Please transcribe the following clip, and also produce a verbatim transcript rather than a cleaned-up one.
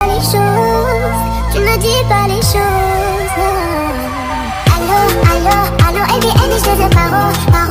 Les choses, tu ne dis pas les choses. Allô, allô, allô, Eddie, Eddie, je te parle.